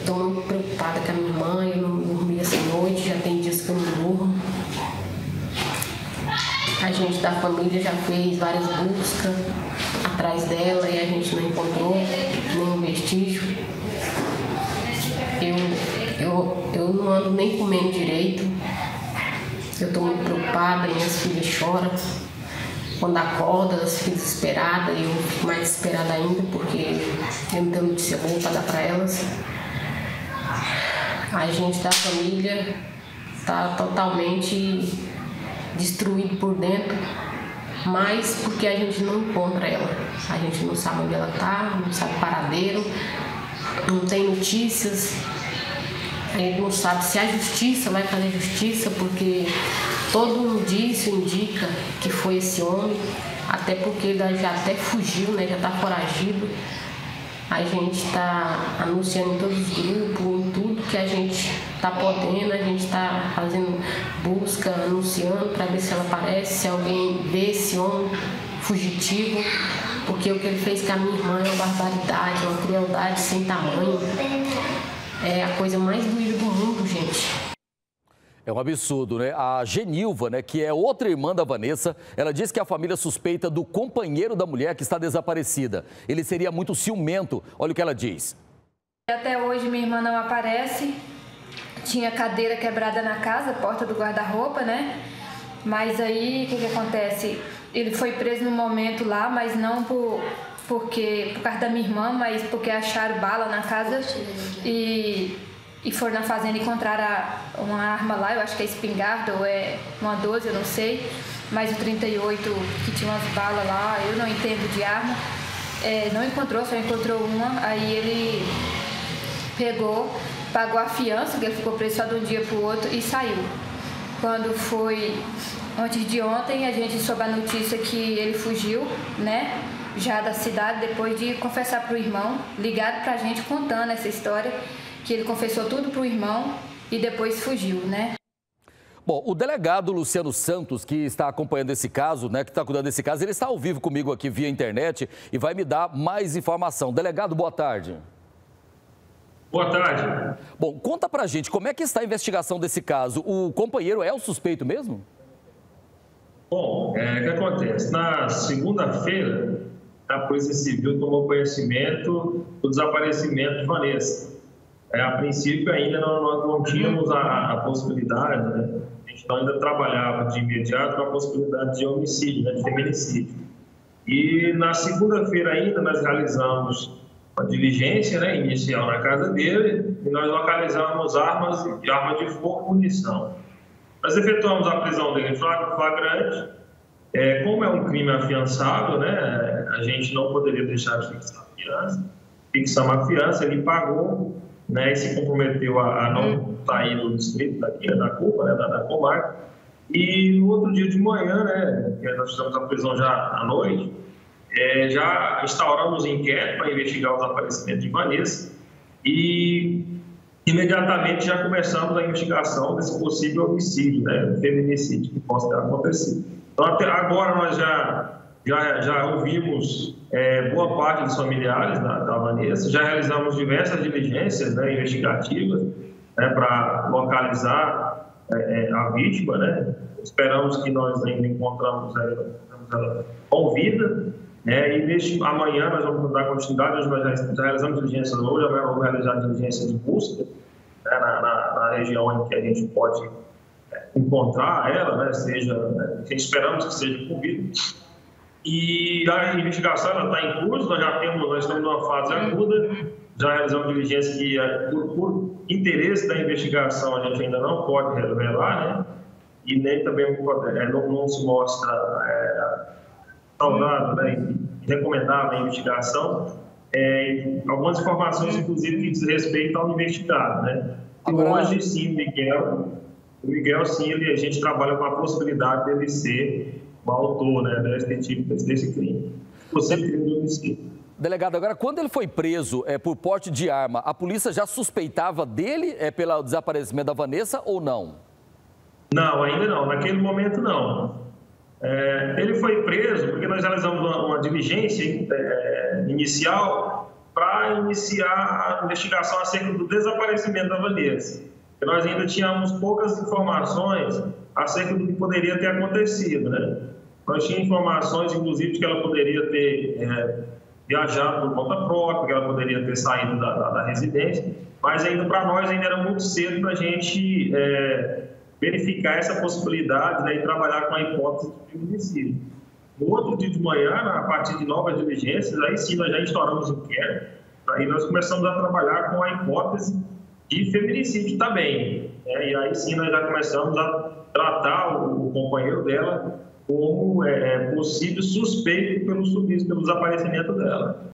estou muito preocupada com a minha irmã, eu não dormi essa noite, já tem dias que eu não durmo. A gente da família já fez várias buscas atrás dela e a gente não encontrou nenhum vestígio. Eu não ando nem comendo direito. Eu estou muito preocupada, minhas filhas choram. Quando acorda, elas ficam desesperadas e eu fico mais desesperada ainda porque eu não tenho notícia boa para dar para elas. A gente da família está totalmente destruído por dentro, mas porque a gente não encontra ela. A gente não sabe onde ela está, não sabe o paradeiro, não tem notícias. A gente não sabe se a justiça vai fazer justiça, porque todo indício indica que foi esse homem, até porque ele já até fugiu, né? Já está foragido. A gente está anunciando em todos os grupos, em tudo que a gente está podendo, a gente está fazendo busca, anunciando para ver se ela aparece, se alguém vê esse homem fugitivo, porque o que ele fez com a minha irmã é uma barbaridade, uma crueldade sem tamanho. É a coisa mais doída do mundo, gente. É um absurdo, né? A Genilva, né, que é outra irmã da Vanessa, ela diz que a família suspeita do companheiro da mulher que está desaparecida. Ele seria muito ciumento. Olha o que ela diz. Até hoje minha irmã não aparece. Tinha cadeira quebrada na casa, porta do guarda-roupa, né? Mas aí, o que acontece? Ele foi preso no momento lá, mas não por causa da minha irmã, mas porque acharam bala na casa e foram na fazenda e encontraram uma arma lá, eu acho que é espingarda ou é uma 12, eu não sei, mas o 38 que tinha umas balas lá, eu não entendo de arma, não encontrou, só encontrou uma, aí ele pegou, pagou a fiança, que ele ficou preso só de um dia para o outro e saiu. Quando foi antes de ontem, a gente soube a notícia que ele fugiu, né? Já da cidade, depois de confessar para o irmão, ligado para a gente contando essa história, que ele confessou tudo para o irmão e depois fugiu, né? Bom, o delegado Luciano Santos, que está acompanhando esse caso, né, que está cuidando desse caso, ele está ao vivo comigo aqui via internet e vai me dar mais informação. Delegado, boa tarde. Boa tarde. Bom, conta pra gente, como é que está a investigação desse caso? O companheiro é o suspeito mesmo? Bom, o que acontece? Na segunda-feira, a Polícia Civil tomou conhecimento do desaparecimento de Vanessa. A princípio, ainda não tínhamos a possibilidade, né? A gente ainda trabalhava de imediato com a possibilidade de homicídio, né? De feminicídio. E na segunda-feira ainda nós realizamos uma diligência, né, inicial na casa dele e nós localizamos arma de fogo e munição. Nós efetuamos a prisão dele em flagrante. Como é um crime afiançável, né, a gente não poderia deixar de fixar a fiança. Fixamos a fiança, ele pagou, né, e se comprometeu a não sair do distrito daqui, da culpa, né, da comarca. E no outro dia de manhã, né, nós fizemos a prisão já à noite, já instauramos inquérito para investigar o desaparecimento de Vanessa e imediatamente já começamos a investigação desse possível homicídio, né, feminicídio que possa ter acontecido. Então, até agora nós já ouvimos boa parte dos familiares da Vanessa, já realizamos diversas diligências, né, investigativas, né, para localizar a vítima, né. Esperamos que nós ainda encontramos ela com vida. E amanhã nós vamos dar continuidade, hoje nós já realizamos diligências hoje, amanhã vamos realizar diligências de busca, né, na região em que a gente pode encontrar ela, né, esperamos que seja com vida. E a investigação está em curso, nós estamos numa fase aguda, já realizamos diligências que, por interesse da investigação, a gente ainda não pode revelar, né, e nem também não se mostra saudável, né, e recomendável a investigação, algumas informações, inclusive, que diz respeito ao investigado, né. Agora, hoje, sim, o Miguel, sim, a gente trabalha com a possibilidade dele ser o autor, né, desse crime. Possível crime de homicídio. Delegado, agora, quando ele foi preso por porte de arma, a polícia já suspeitava dele pelo desaparecimento da Vanessa ou não? Não, ainda não. Naquele momento, não. Ele foi preso porque nós realizamos uma diligência inicial para iniciar a investigação acerca do desaparecimento da Vanessa. Nós ainda tínhamos poucas informações acerca do que poderia ter acontecido, né? Nós tínhamos informações, inclusive, de que ela poderia ter viajado por conta própria, que ela poderia ter saído da residência, mas ainda para nós ainda era muito cedo para a gente verificar essa possibilidade, né, e trabalhar com a hipótese de feminicídio. No outro dia de manhã, a partir de novas diligências, aí sim nós já instauramos o inquérito, aí nós começamos a trabalhar com a hipótese de feminicídio também. E aí sim nós já começamos a tratar o companheiro dela como possível suspeito pelo desaparecimento dela.